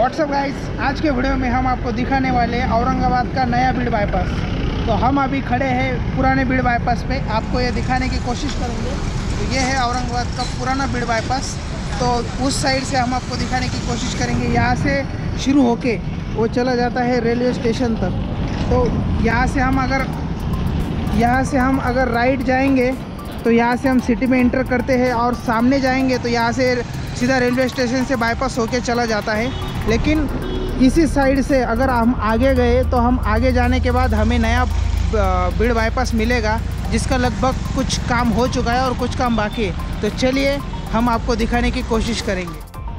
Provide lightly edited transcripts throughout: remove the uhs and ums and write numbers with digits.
WhatsApp guys, आज के video में हम आपको दिखाने वाले हैं औरंगाबाद का नया बीड़ बाईपास। तो हम अभी खड़े हैं पुराने बीड़ बाईपास पे, आपको ये दिखाने की कोशिश करेंगे। तो ये है औरंगाबाद का पुराना बीड़ बाईपास। तो उस साइड से हम आपको दिखाने की कोशिश करेंगे। यहाँ से शुरू होके वो चला जाता है रेलवे स्टेशन तक। तो यहाँ से हम अगर राइट जाएंगे तो यहाँ से हम सिटी में एंटर करते हैं, और सामने जाएंगे तो यहाँ से सीधा रेलवे स्टेशन से बाईपास होके चला जाता है। लेकिन इसी साइड से अगर हम आगे गए तो हम आगे जाने के बाद हमें नया बीड़ बाईपास मिलेगा, जिसका लगभग कुछ काम हो चुका है और कुछ काम बाकी है। तो चलिए हम आपको दिखाने की कोशिश करेंगे।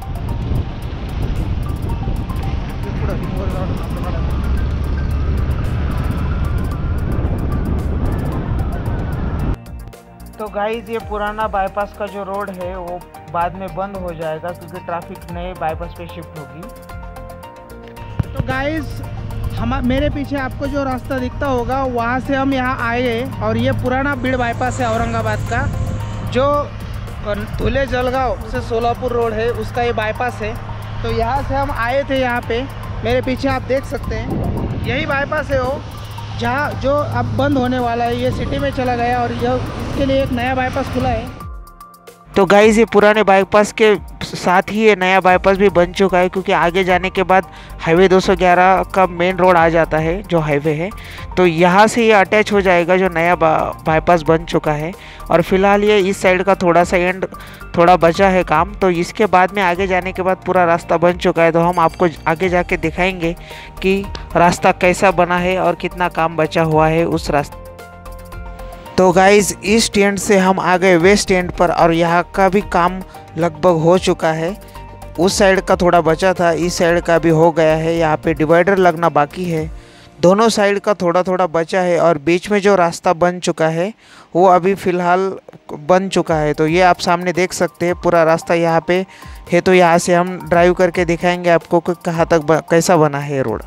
तो गाइस, ये पुराना बाईपास का जो रोड है वो बाद में बंद हो जाएगा, क्योंकि ट्रैफिक नए बाईपास पे शिफ्ट होगी। तो गाइस, मेरे पीछे आपको जो रास्ता दिखता होगा वहाँ से हम यहाँ आए, और ये पुराना बीड़ बाईपास है औरंगाबाद का, जो धुले जलगांव से सोलापुर रोड है उसका ये बाईपास है। तो यहाँ से हम आए थे। यहाँ पे मेरे पीछे आप देख सकते हैं, यही बाईपास है वो जहाँ जो अब बंद होने वाला है। ये सिटी में चला गया और इसके लिए एक नया बाईपास खुला है। तो गाइस, ये पुराने बाईपास के साथ ही ये नया बाईपास भी बन चुका है, क्योंकि आगे जाने के बाद हाईवे 211 का मेन रोड आ जाता है, जो हाईवे है। तो यहाँ से ये अटैच हो जाएगा जो नया बाईपास बन चुका है। और फिलहाल ये इस साइड का थोड़ा सा एंड थोड़ा बचा है काम। तो इसके बाद में आगे जाने के बाद पूरा रास्ता बन चुका है। तो हम आपको आगे जाके दिखाएंगे कि रास्ता कैसा बना है और कितना काम बचा हुआ है उस रास्ते। तो गाइज, ईस्ट एंड से हम आ गए वेस्ट एंड पर, और यहाँ का भी काम लगभग हो चुका है। उस साइड का थोड़ा बचा था, इस साइड का भी हो गया है। यहाँ पे डिवाइडर लगना बाकी है। दोनों साइड का थोड़ा थोड़ा बचा है, और बीच में जो रास्ता बन चुका है वो अभी फ़िलहाल बन चुका है। तो ये आप सामने देख सकते हैं, पूरा रास्ता यहाँ पे है। तो यहाँ से हम ड्राइव करके दिखाएंगे आपको कि कहाँ तक कैसा बना है रोड।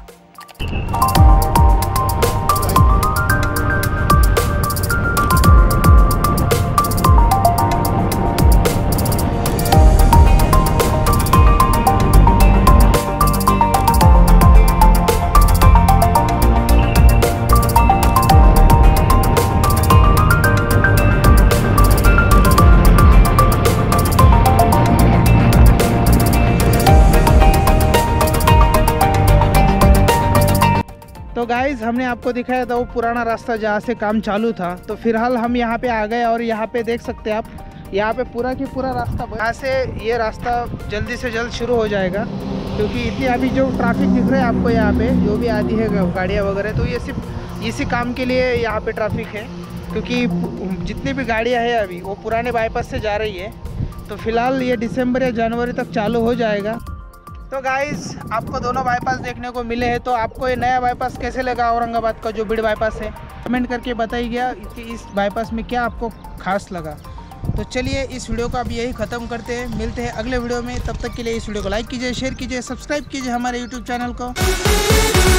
तो गाइज़, हमने आपको दिखाया था वो पुराना रास्ता जहाँ से काम चालू था। तो फिलहाल हम यहाँ पे आ गए, और यहाँ पे देख सकते हैं आप, यहाँ पे पूरा की पूरा रास्ता, यहाँ से ये रास्ता जल्दी से जल्द शुरू हो जाएगा। क्योंकि इतनी अभी जो ट्रैफिक दिख रहा है आपको यहाँ पे, जो भी आती है गाड़ियाँ वगैरह, तो ये सिर्फ इसी काम के लिए यहाँ पे ट्रैफिक है। क्योंकि जितनी भी गाड़ियाँ हैं अभी वो पुराने बाईपास से जा रही है। तो फिलहाल ये दिसंबर या जनवरी तक चालू हो जाएगा। तो गाइस, आपको दोनों बाईपास देखने को मिले हैं। तो आपको ये नया बाईपास कैसे लगा औरंगाबाद का जो बीड़ बाईपास है, कमेंट करके बताइए कि इस बाईपास में क्या आपको खास लगा। तो चलिए, इस वीडियो को अब यही ख़त्म करते हैं। मिलते हैं अगले वीडियो में। तब तक के लिए इस वीडियो को लाइक कीजिए, शेयर कीजिए, सब्सक्राइब कीजिए हमारे यूट्यूब चैनल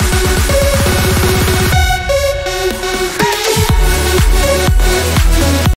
को।